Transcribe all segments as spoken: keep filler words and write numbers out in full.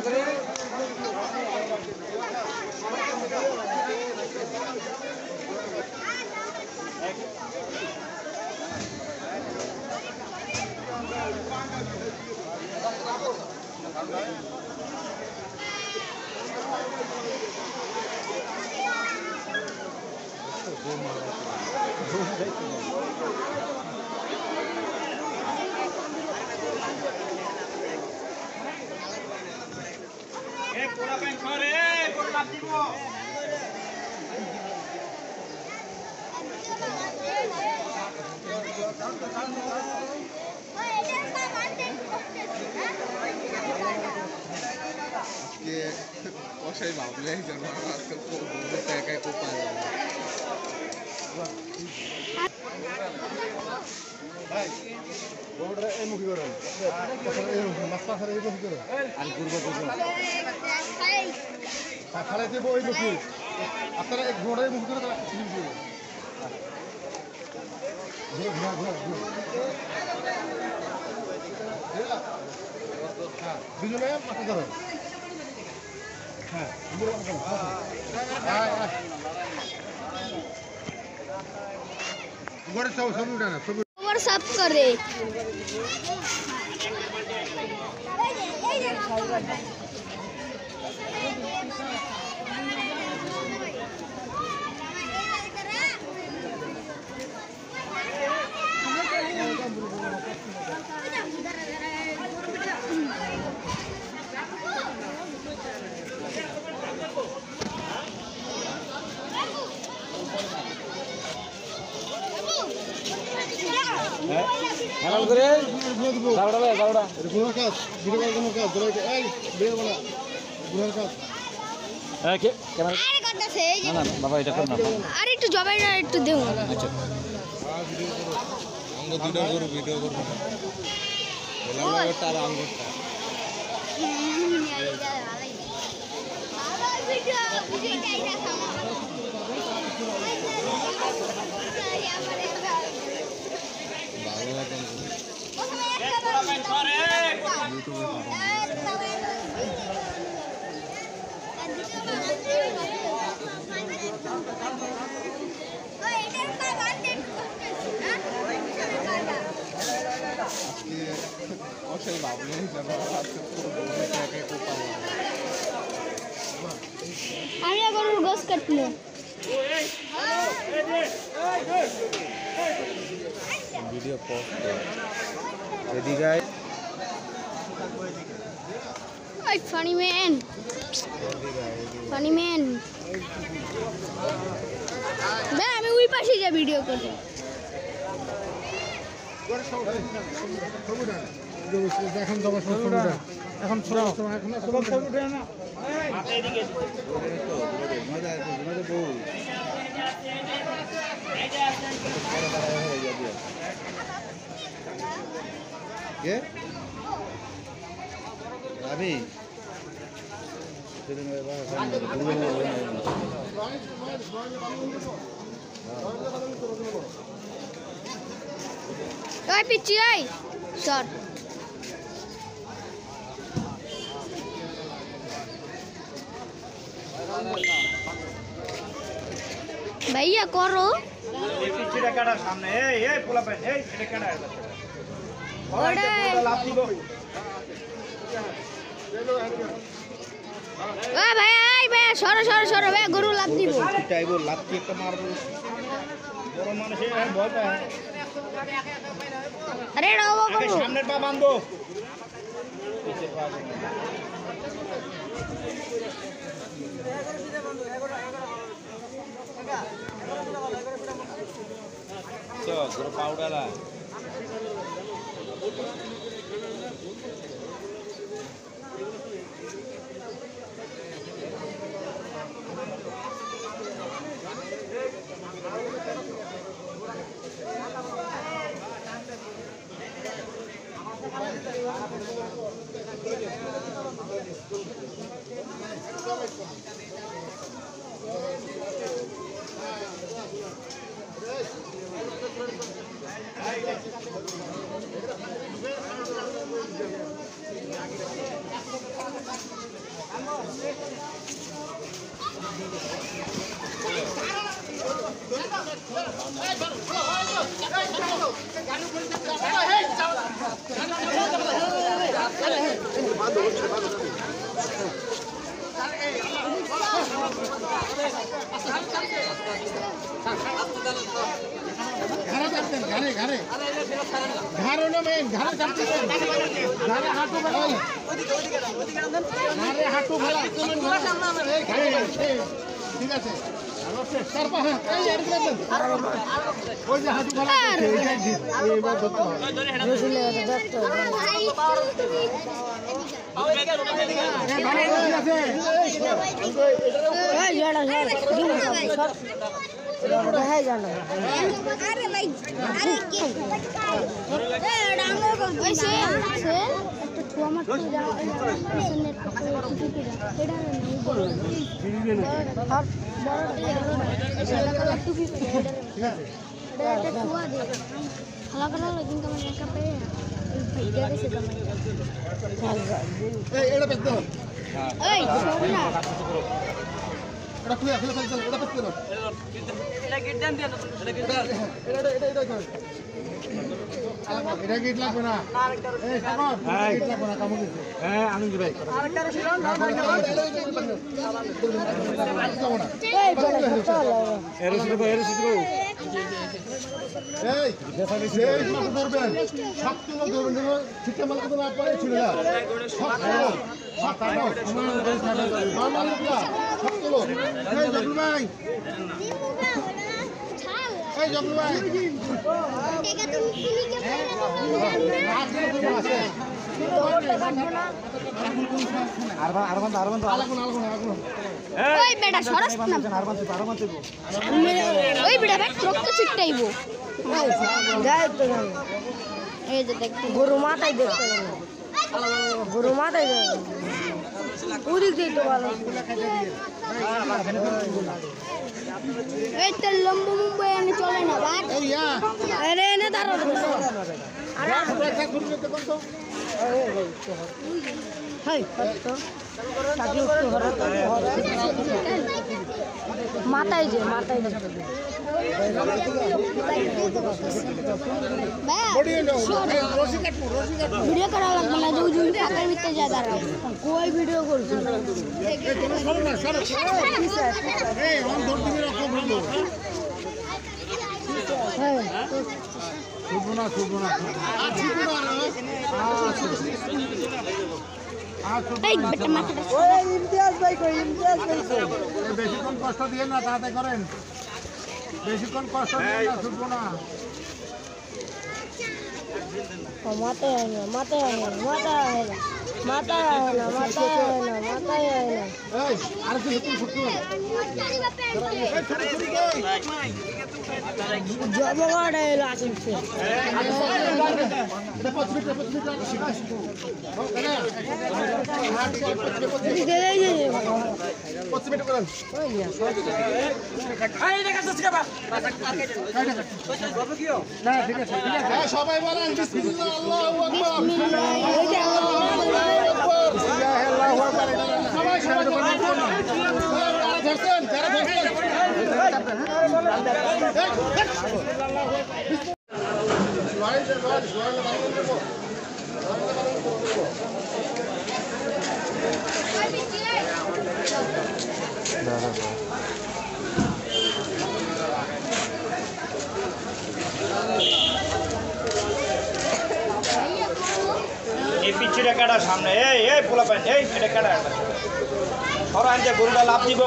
আপনারা এক ঘোড়ায় মুখ করে দুজনে মাথা ধরো হ্যাঁ और सब करे হালাল করে দাওড়া লে দাওড়া গুনার কাজ ভিডিও গুনার কাজ ধরে এই ভিডিও বানা গুনার কাজ হ্যাঁ কে ক্যামেরা আরে করতেছে এই যে না না বাবা এটা কর না আরে একটু জবাই না একটু দেও আচ্ছা আর ভিডিও করো আমরা ভিডিও করব ভিডিও করব বলা লাগে তার আঙ্গুরটা ভিডিও ভিডিও চাইরা খাওয়া ভালো লাগে অবশ্যই ভাবলে আমি গরুর গোশ কাটলো ভিডিও পোস্ট রেডি গাইস ওই ফানি ম্যান ফানি ম্যান বে আমি ওই পাশে যা ভিডিও করি এখন যাবো এখন ছোট এখন এখন না কে আমি ওই পিচ্ছি ওই সর ভাইয়া করো এই পিচ্ছিটা কাটার সামনে এই এই পোলা পেন এই এটা কাটা ওরে লাভ দিব ও ভাই আই ভাই সরো সরো সরো ভাই গরু লাভ দিব চাইবো লাত্তি একটা মারবো বড় মানুষ এই ভয় পায় আরে রাও আগে গরু সামনের পা বাঁধো So, guru powder lah. घरे जाते हैं घरे घरे घरों में घरे जाते हैं घरे हाथों में घरे हाथों में ठीक है सर पर है ये यार करते कोई जो हाथों में ये बात होता है रसूल ले जाते हैं ये घरे जाते हैं ए यार यार है जाना अरे भाई अरे के ए डांगो को ऐसे से तो छुआ मत तो जा सुनने को एडा नहीं बोल हर बड़ा लगा टू भी ठीक है दे छुआ दे हला करा लेकिन का मैं का पे भैया से जमा ए एड़ा पे दो ए छोड़ना एड़ा खुले खुले चल एड़ा पे दो এটা গিট দেন দেন এটা গিট দেন এটা এটা এটা এটা গিট লাগবে না এই সাগর গিট লাগবে না কামু দিছে হ্যাঁ আনন্দ ভাই আরেকটা রশি রান এই বড় চল এর রশি কো এর রশি কো এই এই মাছ ধরবেন সব তুলো ধরবেন ঠিকঠাক মাল কত না পারে ছিল না সব মাথা দাও আমার দেশ ছাড়া নরমাল না সব তুলো এই জগলু ভাই এই জগলু ভাই টেকা তুমি কিনি কে আরবান আরবান আরবান আলাগুন আলাগুন আলাগুন ওই বেটা সরস না আরবান তো আরবান তো ওই বেটা ভাই রক্ত ছিটাইবো যায় তো না এই যে দেখ গরু মাথায় দেখতে গরু মাথায় ওদিক দিয়ে তো ভালো এই তো লম্বু মুম্বাই আনে চলে না বাট এই ইয়া আরে এনে দাঁড়ো আরে একটা ঘুরবে তো কোন তো হাই তো চাকরি তো হরা মাথায় যে মাথায় যে বডি নো রশি কাটবো রশি কাটবো ভিডিও করা লাগবে না যে উজুই ফাঁকার ভিতরে যা দাঁড়া কই ভিডিও করছিস এই তুমি সরো না সরো এই অন ধর দিবি রাখো বন্ধু হ্যাঁ শুভো না শুভো না আ শুভো না আ শুভো এই না বেটা মাথাটা ওই ইমতিয়াজ ভাই কই ইমতিয়াজ ভাই কই বেশিক্ষণ কষ্ট দিয়ে না তাড়াতাড়ি করেন বেশিক্ষণ কষ্ট দিয়ে না শুভো না মাথায় আয় না মাথায় আয় না মাথায় আয় না মাথায় আয় না মাথায় আয় না মাথায় আয় না এই আর কি তুমি শুটু জবগাড় এলো আসছে এটা পাঁচ মিনিট পাঁচ মিনিট দিতে দেই যে পাঁচ মিনিট করেন এই দেখা যাচ্ছে বাবা না ঠিক আছে ঠিক আছে সবাই বলেন বিসমিল্লাহ আল্লাহু আকবার আল্লাহু আকবার সবাই সবাই বলেন যারা ধরছেন যারা ধরছেন এই পিছুটা কাটা সামনে এই এই পোলা পাইন এই এটা কাটা ধরো আনতে গরুটা লাভ দিব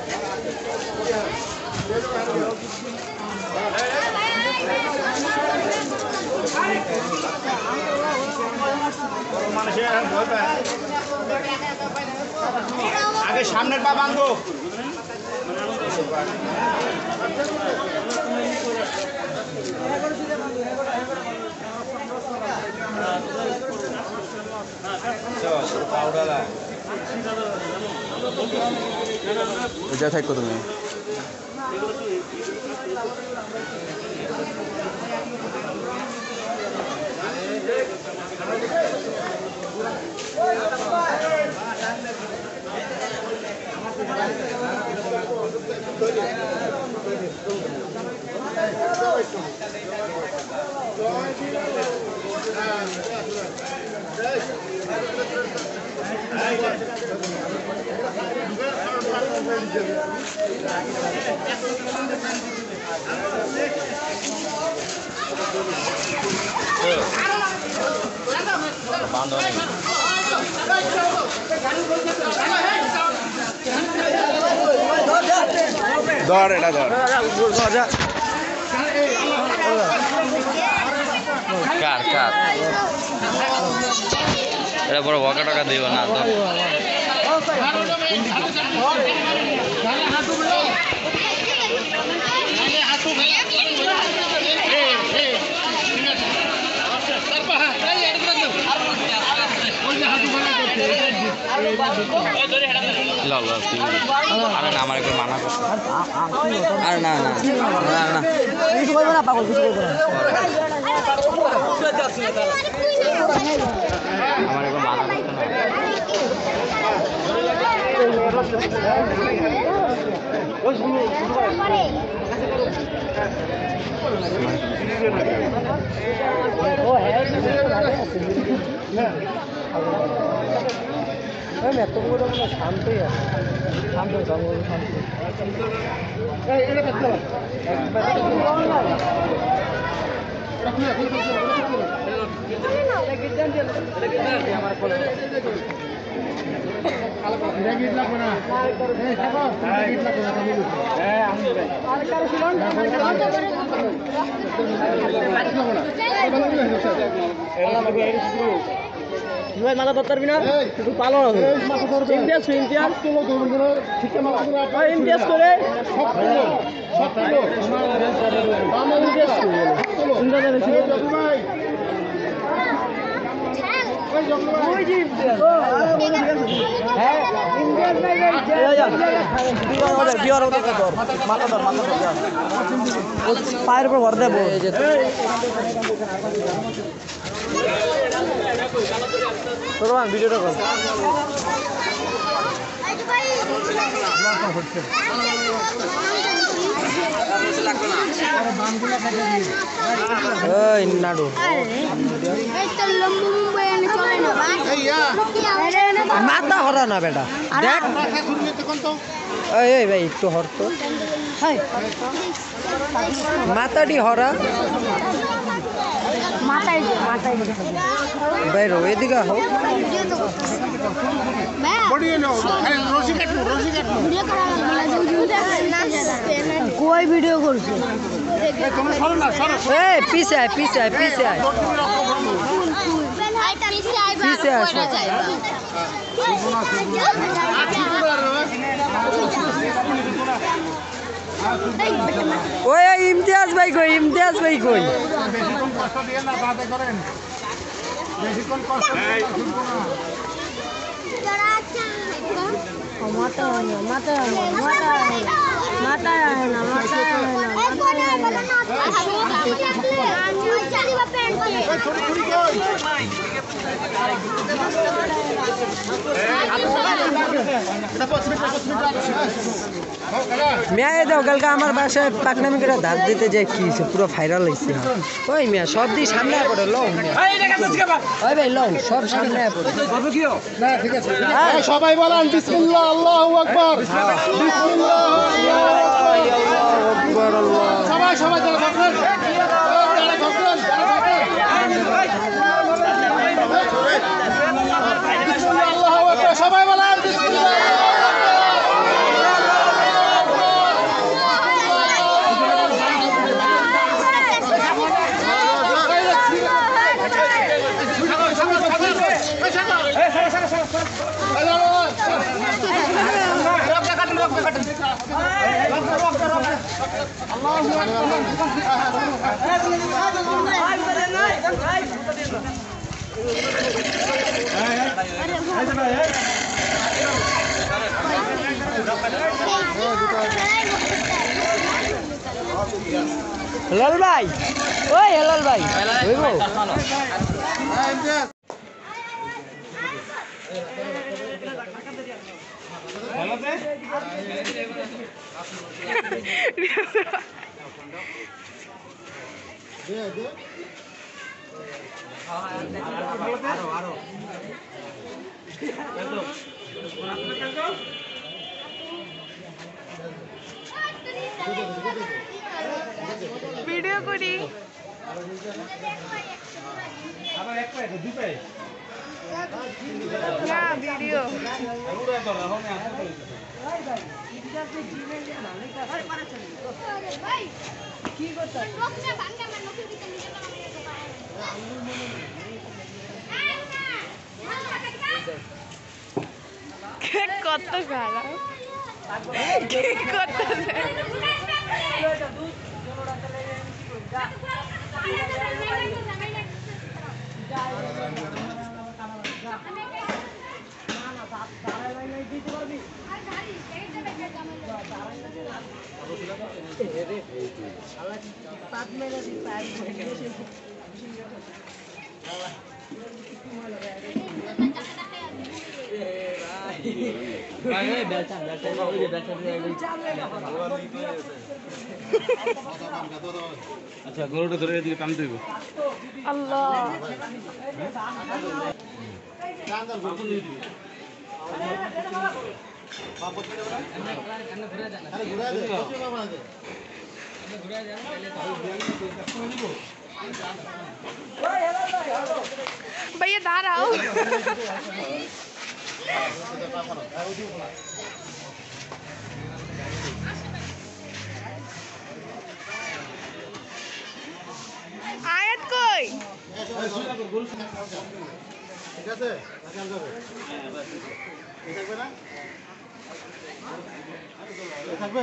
মানুষের ভয় পায় আগে সামনের পা বাঁধবো পাউডার যা থাকো তুমি Hey! ধর এটা ধর কার কার এটা বড় বকা টাকা দিব না তো আরে না আমার একটু মানা করছে আরে না না না না কিছু করবো না পাগল কিছু করবো না আমার একটু মানা করছে না শান্তই আছে শান্ত জঙ্গল শান্ত মাথা ধরতে পারবি না পালো ইন্ডিয়াস ইন্ডিয়াস ইন্ডিয়াস করে পায়ের উপর ভর দেবো ভিডিওটা কর নাড়ু মাথা হরা না বেটা দেখ এই ভাই একটু হর তো মাথাটি হরা মাথায় মাথায় বাইরো এদিকে হোক কই ভিডিও করছে এই পিছে আয় পিছে আয় পিছে আয় পিছে আসো ওই ইমতিয়াজ ভাই কই ইমতিয়াজ ভাই কই মাথা হয় না মাথা হয় না মাথা হয় না মাথা হয় না মাথা মিয়া দাও কালকে আমার বাসায় পাকনামি করে ধার দিতে যায় কি পুরো ভাইরাল হয়েছে ওই মিয়া সব দিক সামনে পড়ে লও ওই ভাই লও সব সামনে পড়ে না ঠিক আছে সবাই বলেন বিসমিল্লাহ আল্লাহু আকবার বিসমিল্লাহ আল্লাহু আকবার আল্লাহ সবাই সবাই যারা থাকবেন যারা থাকবেন বিসমিল্লাহ আল্লাহু আকবার সবাই বলেন বিসমিল্লাহ হেলাল ভাই ওই হেলাল ভাই হইব ভিডিও করি না ভিডিও কি করতে কত খারাপ কি করতেছে আচ্ছা গরুটা ধরে এদিকে টান দেব আল্লাহ भैया दार आओ आयत कोई ঠিক আছে থাকবে না থাকবে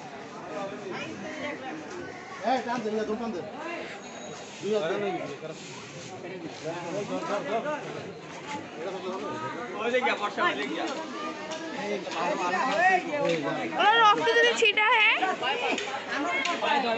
এই টান দে না দোকান দে দুই হাত দে रक्त যদি ছিটা है পায়ে ধর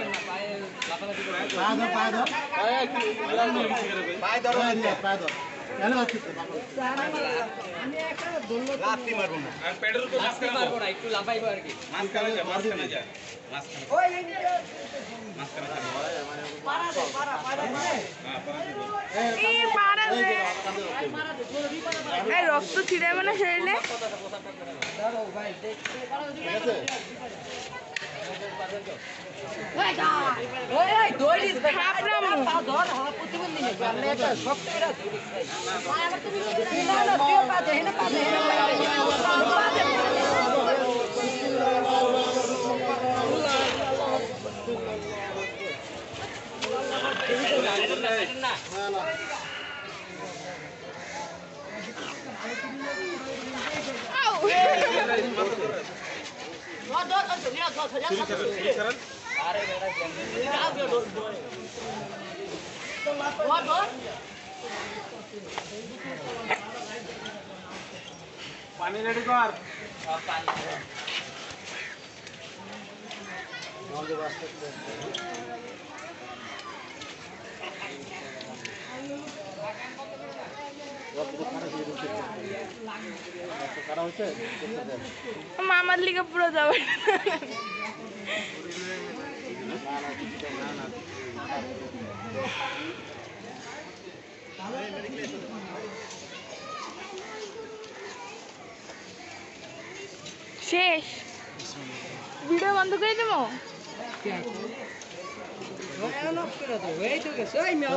পায়ে ধর পায়ে ধর পায়ে ধর কেন আসছিস আমি একটা দোলনা লাফি মারবো না আর পেডেল তো লাফি মারবো না একটু লাফাইবো আর কি মাঝখানে যা মাঝখানে যা মাঝখানে ওই মাঝখানে পারা দে পারা পারা এই পারা দে এই রক্ত ছিটাবে না শরীরে ধরো ভাই দেখতে পারো ঠিক আছে ওই যা ওই ওই দৌড়িস খাপরাম পা ধর হলা প্রতিবন্ধী নেই আমি একটা শক্ত এটা ধরিস ভাই পায়ে তুমি না না তুই পা দে না পা দে পানি রেডি কর মামার লিগে পুরো যাবে শেষ ভিডিও বন্ধ করে দেবো এই তো গেছে ওই মেয়ে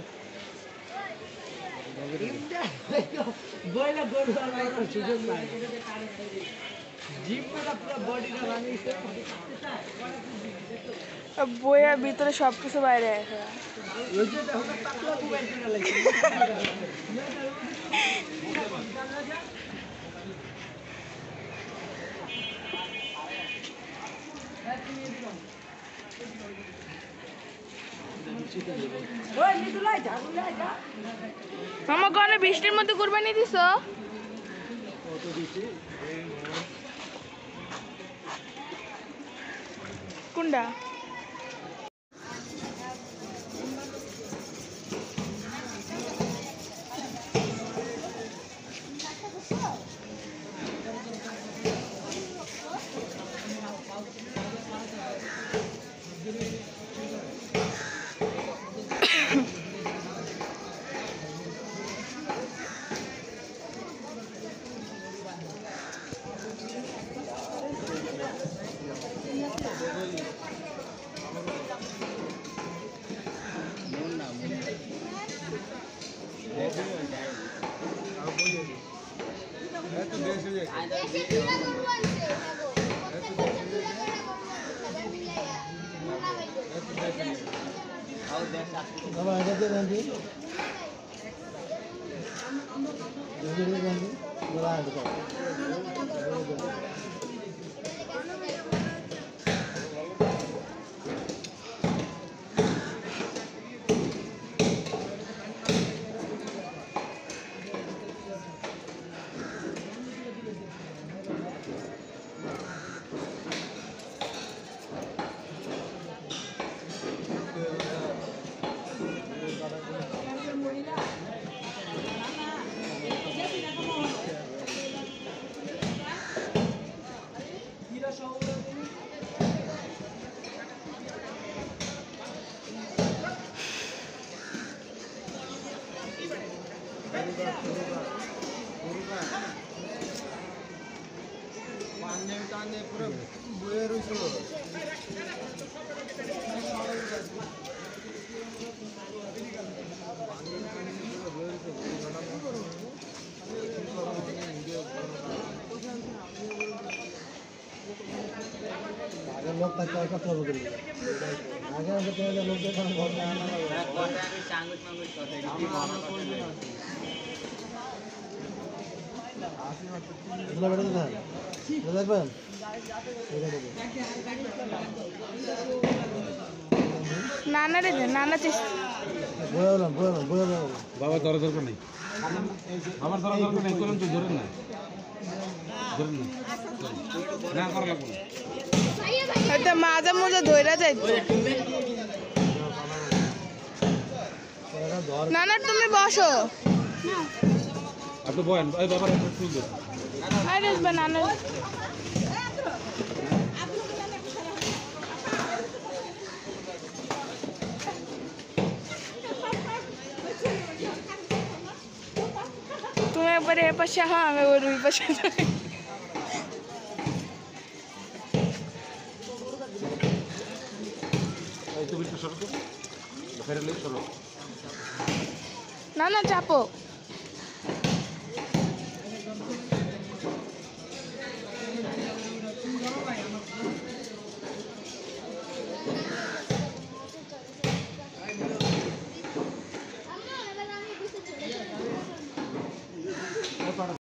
বইলা গরু আর সুযোগ নাই জিমটা পুরো বডিটা বানিয়েছে বইয়ের ভিতরে সবকিছু বাইরে আছে ওই যে দেখো পাতলা মোবাইল কিনা লাগছে মামা কোন বৃষ্টির মধ্যে কুরবানি দিছো কোনটা দেশে যাই বাবা এটা দিয়ে দেন দিন দিয়ে দেন দিন বলা আছে পাঞ্জাবি টানে পুরো বয়ে রয়েছিল আগে লোক থাকতে হয় কত হবে আগে আমাদের লোক দেখুন ঘর না এগুলো বেড়ে দেন দেখবেন নানা রে নানা চেষ্টা বয়ে বললাম বয়ে বললাম বয়ে বললাম বাবা ধরে দরকার নেই আমার ধরা দরকার নেই চলুন তো ধরেন না ধরেন না না করা লাগবে না হয়তো মাঝে মাঝে ধইরা যাইতো নানা তুমি বসো আপনি বয়েন এই বাবার একটা ফুল দেন আরে বানানো তুমি একবারে এ পাশে হ্যাঁ আমি ওর ওই পাশে যাই। এই তুমি একটু সরো তো ফেরে লই সরো না না চাপো